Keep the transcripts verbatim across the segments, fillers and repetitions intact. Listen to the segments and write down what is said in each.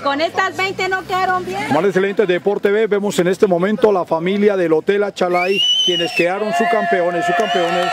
con estas veinte no quedaron bien. Más excelente Deporte B, vemos en este momento la familia del Hotel Achalay, quienes quedaron subcampeones, subcampeones.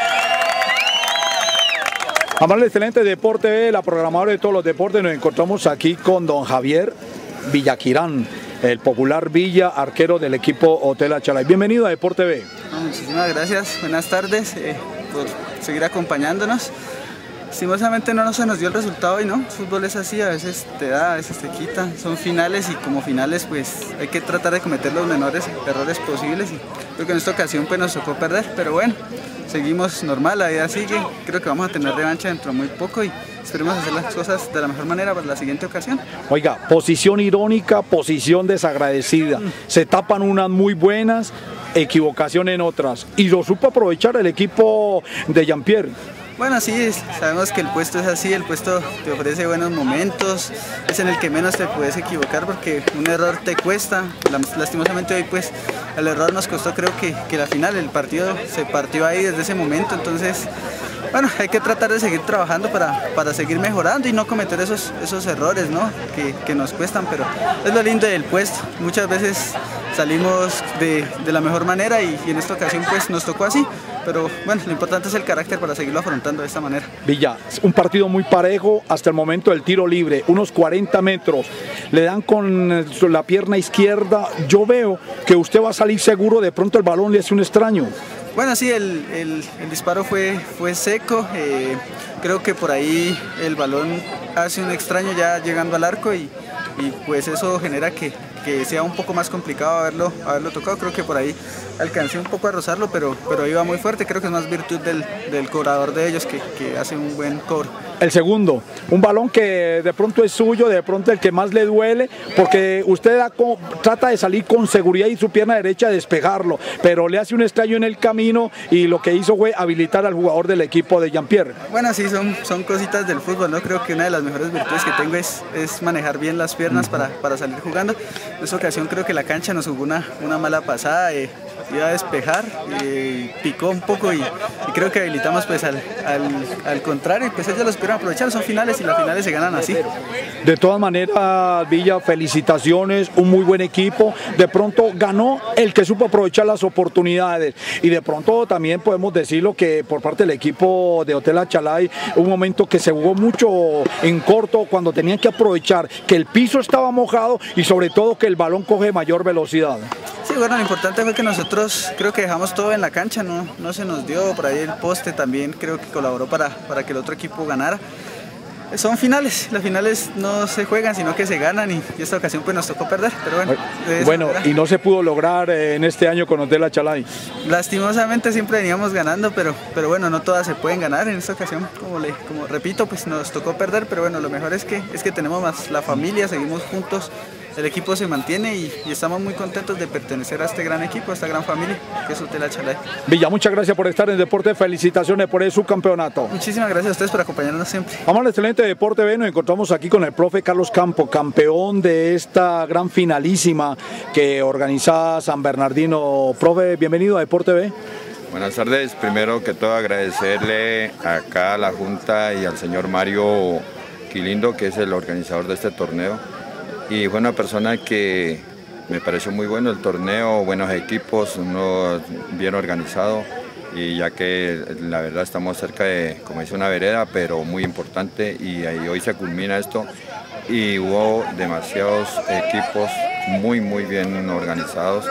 Amable excelente Deporte B, la programadora de todos los deportes, nos encontramos aquí con don Javier Villaquirán, el popular Villa, arquero del equipo Hotel Achalay. Bienvenido a Deporte B. Muchísimas gracias, buenas tardes eh, por seguir acompañándonos. Lastimosamente no se nos dio el resultado hoy, ¿no? El fútbol es así, a veces te da, a veces te quita. Son finales y como finales pues hay que tratar de cometer los menores errores posibles y creo que en esta ocasión pues nos tocó perder, pero bueno, seguimos normal, la vida sigue. Creo que vamos a tener revancha dentro de muy poco y esperemos hacer las cosas de la mejor manera para la siguiente ocasión. Oiga, posición irónica, posición desagradecida. Se tapan unas muy buenas, equivocación en otras. Y lo supo aprovechar el equipo de Jean-Pierre. Bueno, sí, sabemos que el puesto es así, el puesto te ofrece buenos momentos, es en el que menos te puedes equivocar porque un error te cuesta. Lastimosamente hoy pues el error nos costó, creo que, que la final, el partido se partió ahí desde ese momento, entonces bueno, hay que tratar de seguir trabajando para, para seguir mejorando y no cometer esos, esos errores, ¿no? que, que nos cuestan, pero es lo lindo del puesto, muchas veces salimos de, de la mejor manera y, y en esta ocasión pues nos tocó así, pero bueno, lo importante es el carácter para seguirlo afrontando de esta manera. Villa, un partido muy parejo hasta el momento del tiro libre, unos cuarenta metros, le dan con la pierna izquierda, yo veo que usted va a salir seguro, de pronto el balón le hace un extraño. Bueno, sí, el, el, el disparo fue, fue seco, eh, creo que por ahí el balón hace un extraño ya llegando al arco y, y pues eso genera que, que sea un poco más complicado haberlo, haberlo tocado. Creo que por ahí alcancé un poco a rozarlo, pero, pero iba muy fuerte. Creo que es más virtud del, del cobrador de ellos que, que hace un buen cobro. El segundo, un balón que de pronto es suyo, de pronto el que más le duele, porque usted da con, trata de salir con seguridad y su pierna derecha despejarlo, pero le hace un extraño en el camino y lo que hizo fue habilitar al jugador del equipo de Jean-Pierre. Bueno, sí, son, son cositas del fútbol, ¿no? Creo que una de las mejores virtudes que tengo es, es manejar bien las piernas para, para salir jugando. En esta ocasión creo que la cancha nos jugó una, una mala pasada, eh, iba a despejar, eh, picó un poco y, y creo que habilitamos pues al, al, al contrario, y pues ellos los pudieron aprovechar, son finales y las finales se ganan así. De todas maneras, Villa, felicitaciones, un muy buen equipo, de pronto ganó el que supo aprovechar las oportunidades y de pronto también podemos decirlo que por parte del equipo de Hotel Achalay, un momento que se jugó mucho en corto cuando tenían que aprovechar que el piso estaba mojado y sobre todo que el balón coge mayor velocidad. Sí, bueno, lo importante fue que nosotros creo que dejamos todo en la cancha, no, no se nos dio, por ahí el poste también creo que colaboró para, para que el otro equipo ganara. Son finales, las finales no se juegan sino que se ganan y, y esta ocasión pues nos tocó perder, pero bueno. Bueno, y no se pudo lograr en este año con Hotel Achalay. Lastimosamente siempre veníamos ganando, pero, pero bueno, no todas se pueden ganar. En esta ocasión, como, le, como repito, pues nos tocó perder, pero bueno, lo mejor es que, es que tenemos más la familia, seguimos juntos. El equipo se mantiene y, y estamos muy contentos de pertenecer a este gran equipo, a esta gran familia que es Hotel Achalay. Villa, muchas gracias por estar en Deporte, felicitaciones por el subcampeonato. Muchísimas gracias a ustedes por acompañarnos siempre. Vamos al excelente Deporte B, nos encontramos aquí con el profe Carlos Campo, campeón de esta gran finalísima que organiza San Bernardino. Profe, bienvenido a Deporte B. Buenas tardes, primero que todo agradecerle acá a la Junta y al señor Mario Quilindo, que es el organizador de este torneo. Y fue una persona que me pareció muy bueno el torneo, buenos equipos, uno bien organizado y ya que la verdad estamos cerca de, como dice, una vereda, pero muy importante y ahí hoy se culmina esto y hubo demasiados equipos muy muy bien organizados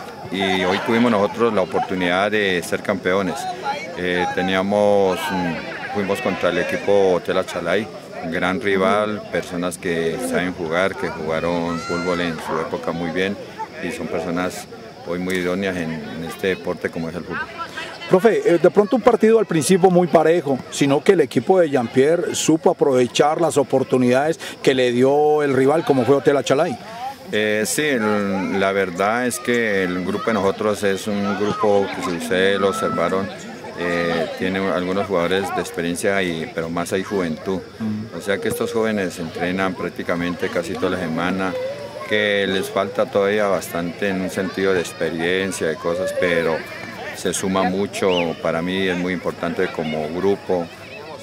y hoy tuvimos nosotros la oportunidad de ser campeones. Eh, teníamos, fuimos contra el equipo Hotel Achalay, gran rival, personas que saben jugar, que jugaron fútbol en su época muy bien y son personas hoy muy idóneas en, en este deporte como es el fútbol. Profe, de pronto un partido al principio muy parejo, sino que el equipo de Jean-Pierre supo aprovechar las oportunidades que le dio el rival como fue Hotel Achalay. Eh, sí, el, la verdad es que el grupo de nosotros es un grupo que si ustedes lo observaron, Eh, tiene algunos jugadores de experiencia, y, pero más hay juventud. O sea que estos jóvenes entrenan prácticamente casi toda la semana, que les falta todavía bastante en un sentido de experiencia, de cosas, pero se suma mucho. Para mí es muy importante como grupo,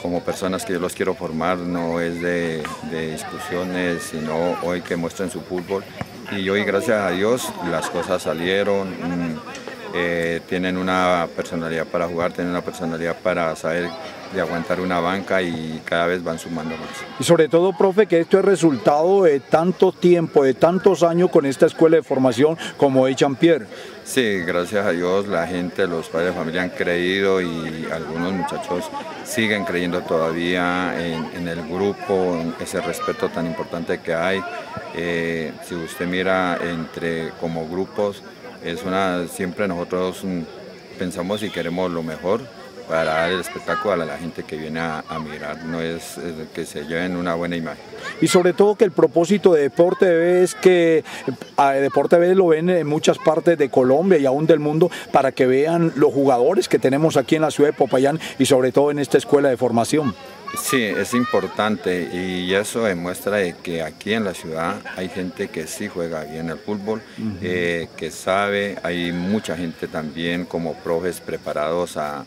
como personas que yo los quiero formar, no es de, de discusiones, sino hoy que muestren su fútbol. Y hoy, gracias a Dios, las cosas salieron, mmm, eh, tienen una personalidad para jugar, tienen una personalidad para saber de aguantar una banca y cada vez van sumando más. Y sobre todo, profe, que esto es resultado de tanto tiempo, de tantos años con esta escuela de formación como es Jean-Pierre. Sí, gracias a Dios la gente, los padres de familia han creído y algunos muchachos siguen creyendo todavía en, en el grupo, en ese respeto tan importante que hay. Eh, si usted mira entre como grupos, es una, siempre nosotros pensamos y queremos lo mejor para dar el espectáculo a la gente que viene a, a mirar, no es, es que se lleven una buena imagen. Y sobre todo que el propósito de Deporte T V es que a Deporte T V lo ven en muchas partes de Colombia y aún del mundo para que vean los jugadores que tenemos aquí en la ciudad de Popayán y sobre todo en esta escuela de formación. Sí, es importante y eso demuestra de que aquí en la ciudad hay gente que sí juega bien el fútbol, uh-huh. eh, que sabe, hay mucha gente también como profes preparados a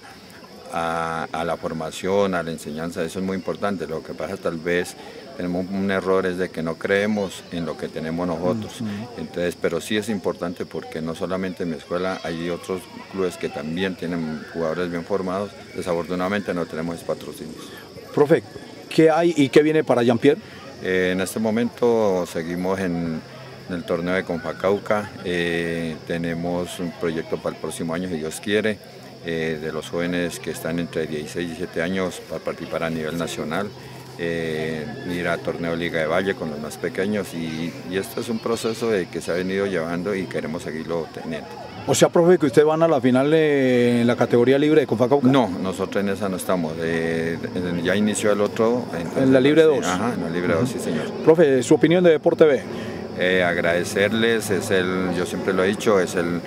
A, a la formación, a la enseñanza, eso es muy importante. Lo que pasa tal vez tenemos un error es de que no creemos en lo que tenemos nosotros. Uh-huh. Entonces, pero sí es importante porque no solamente en mi escuela, hay otros clubes que también tienen jugadores bien formados. Desafortunadamente no tenemos patrocinios. Profe, ¿qué hay y qué viene para Jean-Pierre? Eh, en este momento seguimos en, en el torneo de Confacauca. Eh, tenemos un proyecto para el próximo año, si Dios quiere. Eh, de los jóvenes que están entre dieciséis y diecisiete años para participar a nivel nacional, eh, ir a torneo Liga de Valle con los más pequeños y, y este es un proceso de que se ha venido llevando y queremos seguirlo teniendo. O sea, profe, que ustedes van a la final de, en la categoría libre de Confacauca. No, nosotros en esa no estamos, eh, ya inició el otro. Entonces, en la libre dos. Sí, ajá, en la libre dos, uh-huh. Sí señor. Profe, su opinión de Deporte T V. Eh, agradecerles, es el, yo siempre lo he dicho, es el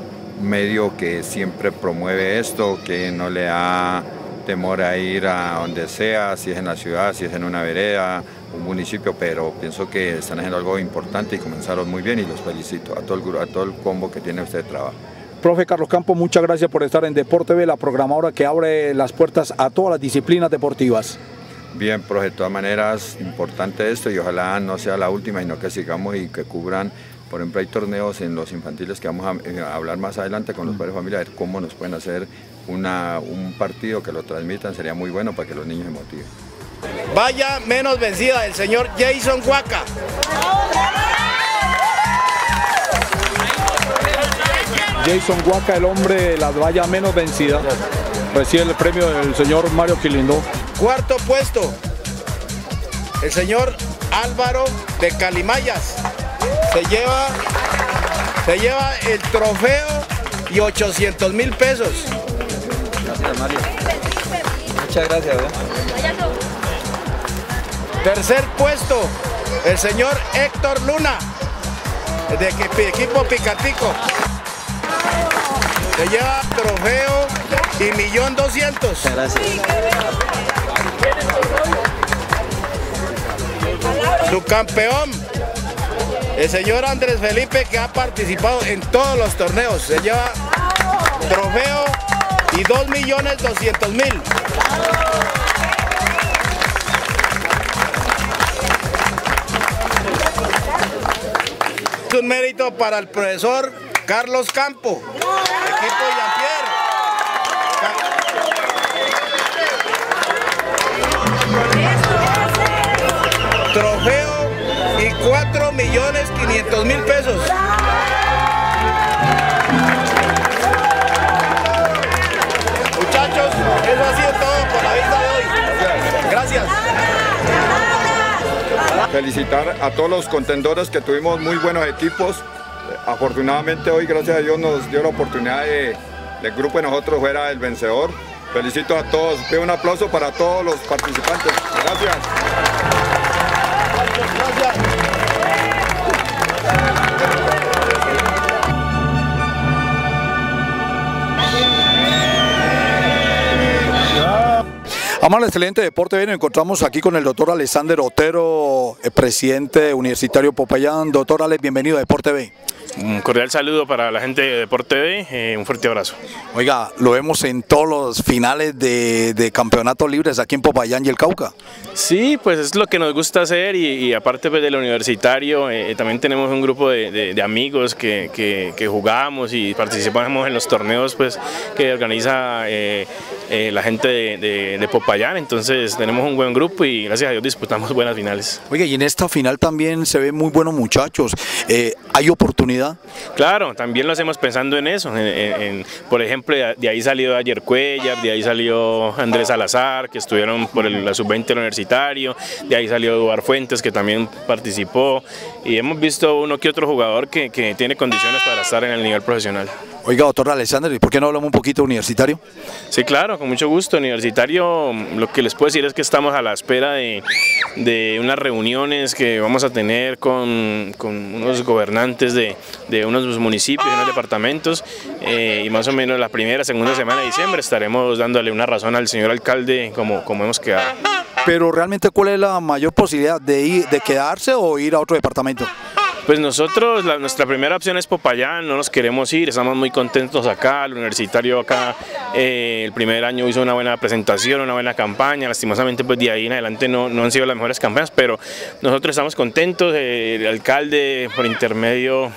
medio que siempre promueve esto, que no le da temor a ir a donde sea, si es en la ciudad, si es en una vereda, un municipio, pero pienso que están haciendo algo importante y comenzaron muy bien y los felicito a todo el, a todo el combo que tiene usted de trabajo. Profe Carlos Campos, muchas gracias por estar en Deporte T V, la programadora que abre las puertas a todas las disciplinas deportivas. Bien, profe, de todas maneras, importante esto y ojalá no sea la última, sino que sigamos y que cubran. Por ejemplo, hay torneos en los infantiles que vamos a, a hablar más adelante con los padres de familia, a ver cómo nos pueden hacer una, un partido que lo transmitan, sería muy bueno para que los niños se motiven. Vaya menos vencida el señor Jason Huaca. Jason Huaca, el hombre de las vallas menos vencidas, recibe el premio del señor Mario Quilindo. Cuarto puesto, el señor Álvaro de Calimayas. Se lleva, se lleva el trofeo y ochocientos mil pesos. Gracias, Mario. Muchas gracias. ¿eh? Tercer puesto, el señor Héctor Luna, de equipo Picatico. Se lleva trofeo y millón doscientos. Gracias. Su campeón, el señor Andrés Felipe, que ha participado en todos los torneos, se lleva trofeo y dos millones doscientos mil. Es un mérito para el profesor Carlos Campo, equipo Jean-Pierre. Trofeo y cuatro millones quinientos mil pesos. Muchachos, eso ha sido todo por la vista de hoy. Gracias. Felicitar a todos los contendores que tuvimos muy buenos equipos. Afortunadamente hoy, gracias a Dios, nos dio la oportunidad de, del grupo de nosotros fuera el vencedor. Felicito a todos. Pido un aplauso para todos los participantes. Gracias. Amable excelente Deporte T V, nos encontramos aquí con el doctor Alexander Otero, el presidente universitario Popayán. Doctor Alex, bienvenido a Deporte T V. Un cordial saludo para la gente de Deporte T V, eh, un fuerte abrazo. Oiga, lo vemos en todos los finales de, de campeonatos libres aquí en Popayán y el Cauca. Sí, pues es lo que nos gusta hacer y, y aparte pues, del universitario, eh, también tenemos un grupo de, de, de amigos que, que, que jugamos y participamos en los torneos pues, que organiza eh, eh, la gente de, de, de Popayán, entonces tenemos un buen grupo y gracias a Dios disputamos buenas finales. Oiga, y en esta final también se ven muy buenos muchachos, eh, ¿hay oportunidad? Claro, también lo hacemos pensando en eso, en, en, en, por ejemplo, de ahí salió Ayer Cuellar, de ahí salió Andrés Salazar, que estuvieron por el, la sub veinte universitario, de ahí salió Eduardo Fuentes, que también participó, y hemos visto uno que otro jugador que, que tiene condiciones para estar en el nivel profesional. Oiga, doctor Alexander, ¿y por qué no hablamos un poquito de universitario? Sí, claro, con mucho gusto. Universitario, lo que les puedo decir es que estamos a la espera de, de unas reuniones que vamos a tener con, con unos gobernantes de, de unos municipios y unos departamentos, eh, y más o menos la primera, segunda semana de diciembre estaremos dándole una razón al señor alcalde como, como hemos quedado. Pero realmente, ¿cuál es la mayor posibilidad de, ir, de quedarse o ir a otro departamento? Pues nosotros, la, nuestra primera opción es Popayán, no nos queremos ir, estamos muy contentos acá, el universitario acá eh, el primer año hizo una buena presentación, una buena campaña, lastimosamente pues de ahí en adelante no, no han sido las mejores campañas, pero nosotros estamos contentos, eh, el alcalde por intermedio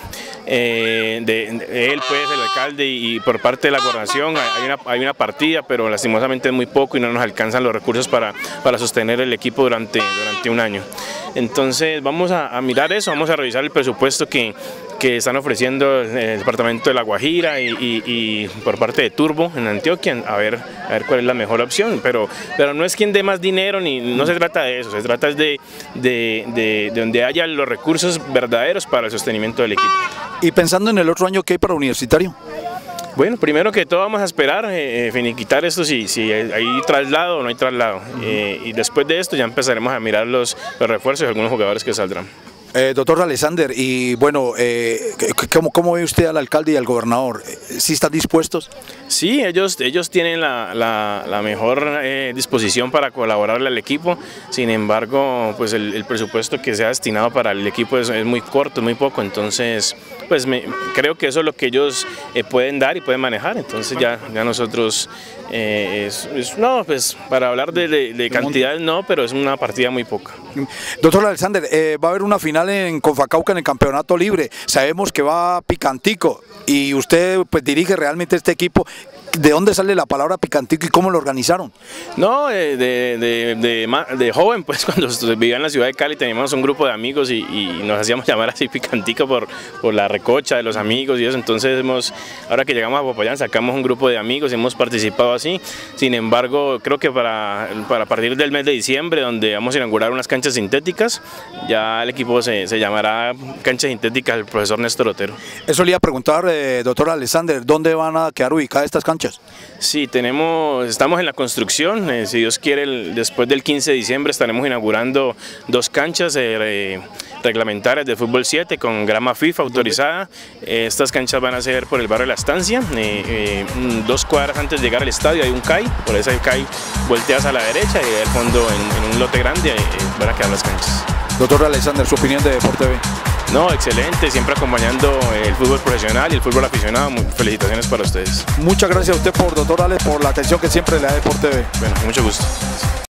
eh, de, de él pues el alcalde y, y por parte de la gobernación hay una, hay una partida, pero lastimosamente es muy poco y no nos alcanzan los recursos para, para sostener el equipo durante, durante un año. Entonces vamos a, a mirar eso, vamos a revisar el presupuesto que, que están ofreciendo el, el departamento de La Guajira y, y, y por parte de Turbo en Antioquia, a ver, a ver cuál es la mejor opción, pero, pero no es quien dé más dinero, ni no se trata de eso, se trata de, de, de, de donde haya los recursos verdaderos para el sostenimiento del equipo. Y pensando en el otro año, ¿qué hay para universitario? Bueno, primero que todo vamos a esperar, eh, finiquitar esto si, si hay traslado o no hay traslado, eh, y después de esto ya empezaremos a mirar los, los refuerzos de algunos jugadores que saldrán. Eh, doctor Alexander, y bueno, eh, ¿cómo, ¿cómo ve usted al alcalde y al gobernador? ¿Sí están dispuestos? Sí, ellos, ellos tienen la, la, la mejor eh, disposición para colaborarle al equipo, sin embargo, pues el, el presupuesto que se ha destinado para el equipo es, es muy corto, es muy poco, entonces pues me, creo que eso es lo que ellos eh, pueden dar y pueden manejar, entonces ya, ya nosotros, eh, es, es, no, pues para hablar de, de, de cantidades no, pero es una partida muy poca. Doctor Alexander, eh, va a haber una final en Confacauca en el campeonato libre, sabemos que va picantico y usted pues dirige realmente este equipo. ¿De dónde sale la palabra picantico y cómo lo organizaron? No, de, de, de, de, de joven, pues cuando vivía en la ciudad de Cali teníamos un grupo de amigos y, y nos hacíamos llamar así picantico por, por la recocha de los amigos y eso, entonces hemos, ahora que llegamos a Popayán sacamos un grupo de amigos y hemos participado así, sin embargo creo que para, para partir del mes de diciembre, donde vamos a inaugurar unas canchas sintéticas, ya el equipo se, se llamará Canchas Sintéticas del profesor Néstor Otero. Eso le iba a preguntar, eh, doctor Alexander, ¿dónde van a quedar ubicadas estas canchas? Sí, tenemos, estamos en la construcción, eh, si Dios quiere el, después del quince de diciembre estaremos inaugurando dos canchas eh, reglamentarias de fútbol siete con grama FIFA autorizada. Eh, estas canchas van a ser por el barrio de La Estancia, eh, eh, dos cuadras antes de llegar al estadio hay un C A I, por ese C A I volteas a la derecha y al fondo en, en un lote grande eh, van a quedar las canchas. Doctor Alexander, su opinión de Deporte T V. No, excelente, siempre acompañando el fútbol profesional y el fútbol aficionado. Felicitaciones para ustedes. Muchas gracias a usted, por doctor Alex, por la atención que siempre le da a Deporte T V. Bueno, mucho gusto.